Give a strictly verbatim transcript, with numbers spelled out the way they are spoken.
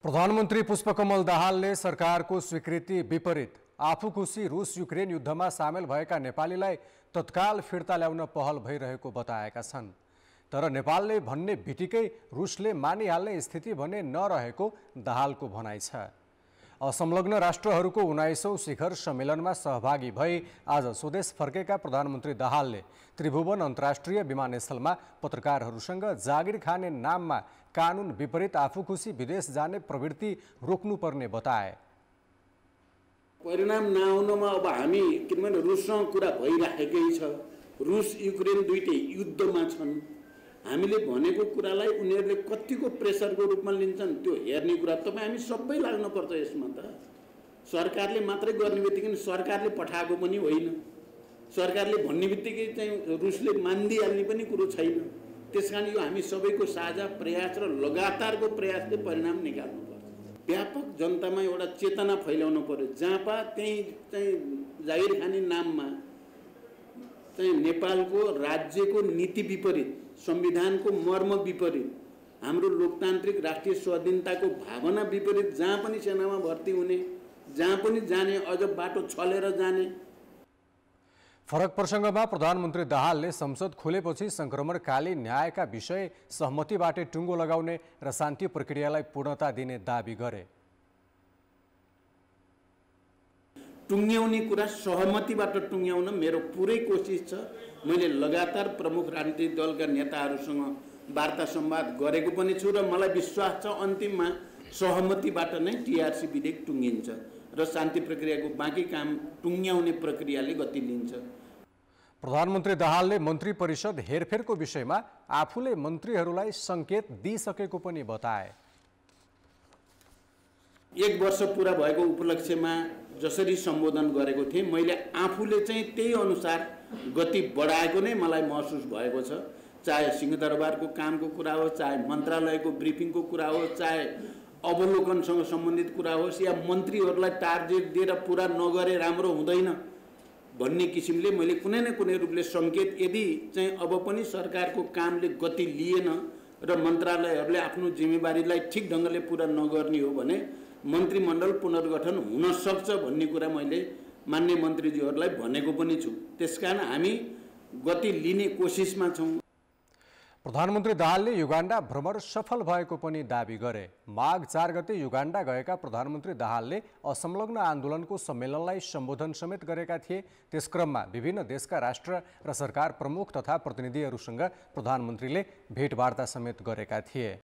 प्रधानमन्त्री पुष्पकमल दाहालले सरकारको स्वीकृति विपरीत आफू खुसी रूस युक्रेन युद्धमा सामेल भएका नेपालीलाई तत्काल फिर्ता ल्याउन पहल भइरहेको बताएका छन्। तर नेपालले भन्ने बित्तिकै रुसले मानिहाल्ने स्थिति भने नरहेको दाहालको भनाइ छ। असंलग्न राष्ट्रहरूको उन्नाइसौं शिखर सम्मेलनमा सहभागी भई आज स्वदेश फर्केका प्रधानमन्त्री दाहालले त्रिभुवन अन्तर्राष्ट्रिय विमानस्थलमा पत्रकारहरूसँग जागिर खाने नाममा कानुन विपरीत आफू खुसी विदेश जाने प्रवृत्ति रोक्नुपर्ने बताए। परिणाम नआउनमा अब हामी किनभने रुससँग कुरा भइराखेकै छ, रुस युक्रेन दुईटै युद्धमा छन्। हामीले भनेको कुरालाई उनीहरूले कतिको प्रेसरको रूपमा लिन्छन् त्यो हेर्ने कुरा तपाईँ हामी सबै लाग्नुपर्छ यसमा। त सरकारले मात्रै गर्ने बित्तिकै सरकारले पठाएको पनि होइन, सरकारले भन्ने बित्तिकै चाहिँ रुसले मानिदिइहाल्ने पनि कुरो छैन। त्यसकारण यो हामी सबैको साझा प्रयास र लगातारको प्रयासले परिणाम निकाल्नुपर्छ। व्यापक जनतामा एउटा चेतना फैलाउनु पर्यो। जहाँ पा त्यही चाहिँ जागिर खाने नाममा चाहिँ नेपालको राज्यको नीति विपरीत, संविधानको मर्म विपरीत, हाम्रो लोकतान्त्रिक राष्ट्रिय स्वाधीनताको भावना विपरीत जहाँ पनि सेनामा भर्ती हुने, जहाँ पनि जाने, अझ बाटो छलेर जाने। फरक प्रसंगमा प्रधानमन्त्री दाहालले संसद खुलेपछि संक्रमणकालीन न्यायका विषय सहमतिबाटै टुङ्गो लगाउने र शान्ति प्रक्रियालाई पूर्णता दिने दाबी गरे। टुङ्ग्याउने कुरा सहमतिबाट टुङ्ग्याउन मेरो पुरै कोसिस छ। मैले लगातार प्रमुख राजनीतिक दलका नेताहरूसँग वार्ता संवाद गरेको पनि छु र मलाई विश्वास छ अन्तिममा सहमतिबाट नै टीआरसी विधेयक टुङ्गिन्छ र शान्ति प्रक्रियाको बाँकी काम टुङ्ग्याउने प्रक्रियाले गति लिन्छ। प्रधानमन्त्री दाहालले मन्त्री परिषद हेरफेरको विषयमा आफूले मन्त्रीहरूलाई संकेत दिइसकेको पनि बताए। एक वर्ष पूरा भएको उपलक्ष्यमा जसरी सम्बोधन गरेको थिएँ मैले आफूले चाहिँ त्यही अनुसार गति बढाएको नै मलाई महसुस भएको छ। चाहे सिंहदरबारको कामको कुरा हो, चाहे मन्त्रालयको ब्रिफिङको कुरा हो, चाहे अवलोकनसँग सम्बन्धित कुरा होस्, या मन्त्रीहरूलाई टार्गेट दिएर पुरा नगरे राम्रो हुँदैन भन्ने किसिमले मैले कुनै न कुनै रूपले संकेत, यदि चाहिँ अब पनि सरकारको कामले गति लिएन र मन्त्रालयहरूले आफ्नो जिम्मेवारीलाई ठिक ढङ्गले पुरा नगर्ने हो भने मन्त्रीमण्डल पुनर्गठन हुन सक्छ भन्ने कुरा मैले मान्य मन्त्रीज्यूहरूलाई भनेको पनि छु। त्यसकारण हामी गति लिने कोसिसमा छौँ। प्रधानमन्त्री दाहालले युगाण्डा भ्रमण सफल भएको पनि दाबी गरे। माघ चार गते युगाण्डा गएका प्रधानमन्त्री दाहालले असंलग्न आन्दोलनको सम्मेलनलाई सम्बोधन समेत गरेका थिए। त्यस क्रममा विभिन्न देशका राष्ट्र र सरकार प्रमुख तथा प्रतिनिधिहरूसँग प्रधानमन्त्रीले भेटवार्ता समेत गरेका थिए।